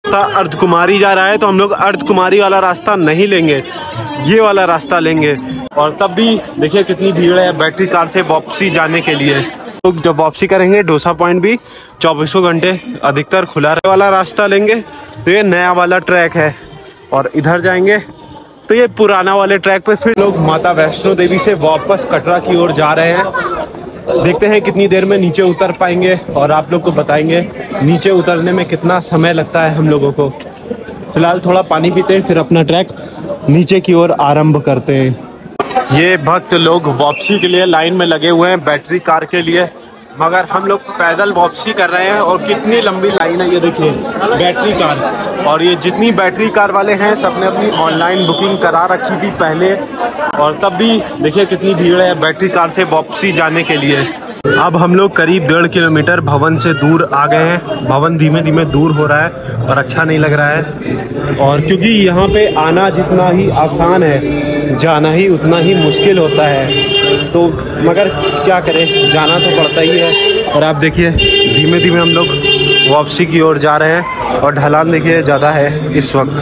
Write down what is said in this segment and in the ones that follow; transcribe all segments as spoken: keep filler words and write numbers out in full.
रास्ता अर्धकुमारी जा रहा है तो हम लोग अर्धकुमारी वाला रास्ता नहीं लेंगे, ये वाला रास्ता लेंगे। और तब भी देखिए कितनी भीड़ है बैटरी कार से वापसी जाने के लिए। तो जब वापसी करेंगे डोसा पॉइंट भी चौबीसों घंटे अधिकतर खुला रहे वाला रास्ता लेंगे। तो ये नया वाला ट्रैक है और इधर जाएंगे तो ये पुराना वाले ट्रैक पे फिर लोग माता वैष्णो देवी से वापस कटरा की ओर जा रहे हैं। देखते हैं कितनी देर में नीचे उतर पाएंगे और आप लोग को बताएंगे नीचे उतरने में कितना समय लगता है हम लोगों को। फिलहाल थोड़ा पानी पीते हैं फिर अपना ट्रैक नीचे की ओर आरंभ करते हैं। ये भक्त लोग वापसी के लिए लाइन में लगे हुए हैं बैटरी कार के लिए, मगर हम लोग पैदल वापसी कर रहे हैं। और कितनी लंबी लाइन है ये देखिए बैटरी कार। और ये जितनी बैटरी कार वाले हैं सबने अपनी ऑनलाइन बुकिंग करा रखी थी पहले, और तब भी देखिए कितनी भीड़ है बैटरी कार से वापसी जाने के लिए। अब हम लोग करीब डेढ़ किलोमीटर भवन से दूर आ गए हैं। भवन धीमे धीमे दूर हो रहा है और अच्छा नहीं लग रहा है। और क्योंकि यहाँ पे आना जितना ही आसान है जाना ही उतना ही मुश्किल होता है, तो मगर क्या करें, जाना तो पड़ता ही है। और आप देखिए धीमे धीमे हम लोग वापसी की ओर जा रहे हैं और ढलान देखिए ज़्यादा है इस वक्त।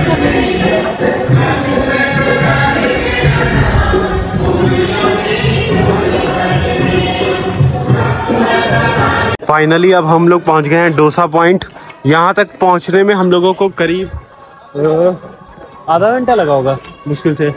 फाइनली अब हम लोग पहुंच गए हैं डोसा पॉइंट। यहाँ तक पहुंचने में हम लोगों को करीब आधा घंटा लगा होगा, मुश्किल से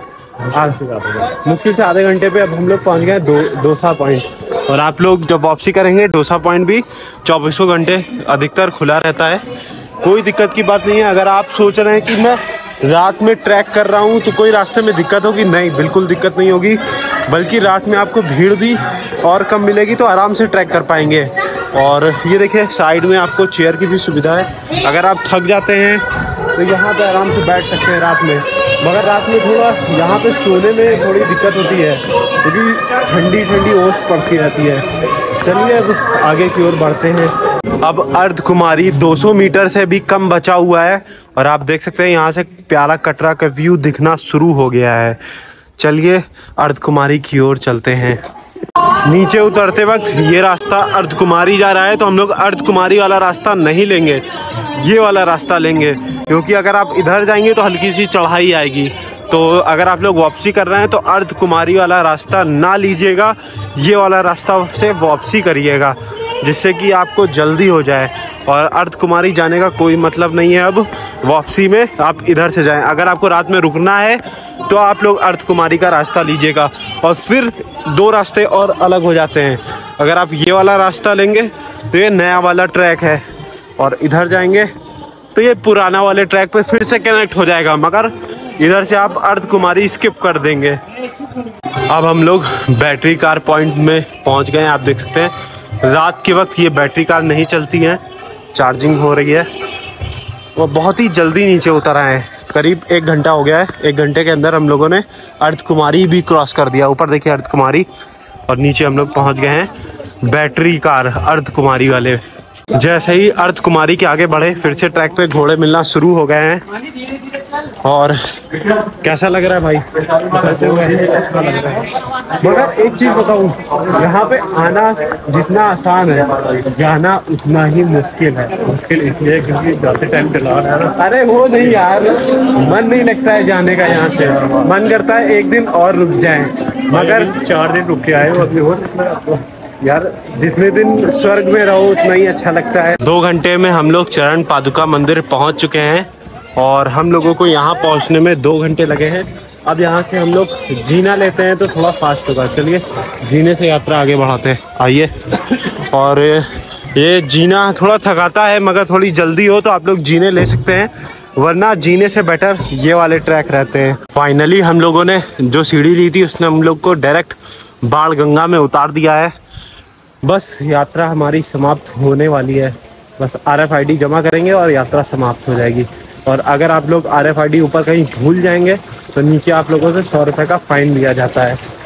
मुश्किल से आधे घंटे पे अब हम लोग पहुंच गए दो डोसा पॉइंट। और आप लोग जब वापसी करेंगे डोसा पॉइंट भी चौबीसों घंटे अधिकतर खुला रहता है, कोई दिक्कत की बात नहीं है। अगर आप सोच रहे हैं कि मैं रात में ट्रैक कर रहा हूँ तो कोई रास्ते में दिक्कत होगी, नहीं, बिल्कुल दिक्कत नहीं होगी। बल्कि रात में आपको भीड़ भी और कम मिलेगी तो आराम से ट्रैक कर पाएंगे। और ये देखिए साइड में आपको चेयर की भी सुविधा है, अगर आप थक जाते हैं तो यहाँ पे आराम से बैठ सकते हैं रात में। मगर रात में थोड़ा यहाँ पे सोने में थोड़ी दिक्कत होती है क्योंकि ठंडी ठंडी ओस पड़ती रहती है। चलिए अब आगे की ओर बढ़ते हैं। अब अर्धकुमारी दो सौ मीटर से भी कम बचा हुआ है और आप देख सकते हैं यहाँ से प्यारा कटरा का व्यू दिखना शुरू हो गया है। चलिए अर्धकुमारी की ओर चलते हैं। नीचे उतरते वक्त ये रास्ता अर्धकुमारी जा रहा है तो हम लोग अर्धकुमारी वाला रास्ता नहीं लेंगे, ये वाला रास्ता लेंगे। क्योंकि अगर आप इधर जाएंगे तो हल्की सी चढ़ाई आएगी, तो अगर आप लोग वापसी कर रहे हैं तो अर्धकुमारी वाला रास्ता ना लीजिएगा, ये वाला रास्ता से वापसी करिएगा जिससे कि आपको जल्दी हो जाए। और अर्धकुमारी जाने का कोई मतलब नहीं है, अब वापसी में आप इधर से जाएं। अगर आपको रात में रुकना है तो आप लोग अर्धकुमारी का रास्ता लीजिएगा। और फिर दो रास्ते और अलग हो जाते हैं। अगर आप ये वाला रास्ता लेंगे तो ये नया वाला ट्रैक है और इधर जाएंगे तो ये पुराना वाले ट्रैक पे फिर से कनेक्ट हो जाएगा, मगर इधर से आप अर्धकुमारी स्किप कर देंगे। अब हम लोग बैटरी कार पॉइंट में पहुंच गए हैं। आप देख सकते हैं रात के वक्त ये बैटरी कार नहीं चलती हैं, चार्जिंग हो रही है। वो बहुत ही जल्दी नीचे उतर आए हैं, करीब एक घंटा हो गया है। एक घंटे के अंदर हम लोगों ने अर्धकुमारी भी क्रॉस कर दिया। ऊपर देखिए अर्धकुमारी और नीचे हम लोग पहुंच गए हैं बैटरी कार अर्धकुमारी वाले। जैसे ही अर्धकुमारी के आगे बढ़े फिर से ट्रैक पे घोड़े मिलना शुरू हो गए हैं। और कैसा लग रहा है भाई? अच्छा लग रहा है। मगर एक चीज़ बताऊँ, यहाँ पे आना जितना आसान है जाना उतना ही मुश्किल है। मुश्किल इसलिए क्योंकि जाते टाइम चला रहा है। अरे वो नहीं यार, मन नहीं लगता है जाने का। यहाँ से मन करता है एक दिन और रुक जाएं, मगर चार दिन रुक के आए हो अभी हो यार। जितने दिन स्वर्ग में रहो उतना ही अच्छा लगता है। दो घंटे में हम लोग चरण पादुका मंदिर पहुंच चुके हैं और हम लोगों को यहाँ पहुँचने में दो घंटे लगे हैं। अब यहाँ से हम लोग जीना लेते हैं तो थोड़ा फास्ट होगा। चलिए जीने से यात्रा आगे बढ़ाते हैं, आइए। और ये जीना थोड़ा थकाता है, मगर थोड़ी जल्दी हो तो आप लोग जीने ले सकते हैं, वरना जीने से बेटर ये वाले ट्रैक रहते हैं। फाइनली हम लोगों ने जो सीढ़ी ली थी उसने हम लोग को डायरेक्ट बाण गंगा में उतार दिया है। बस यात्रा हमारी समाप्त होने वाली है। बस आर एफ आई डी जमा करेंगे और यात्रा समाप्त हो जाएगी। और अगर आप लोग आर एफ आई डी ऊपर कहीं भूल जाएंगे तो नीचे आप लोगों से सौ रुपये का फ़ाइन लिया जाता है।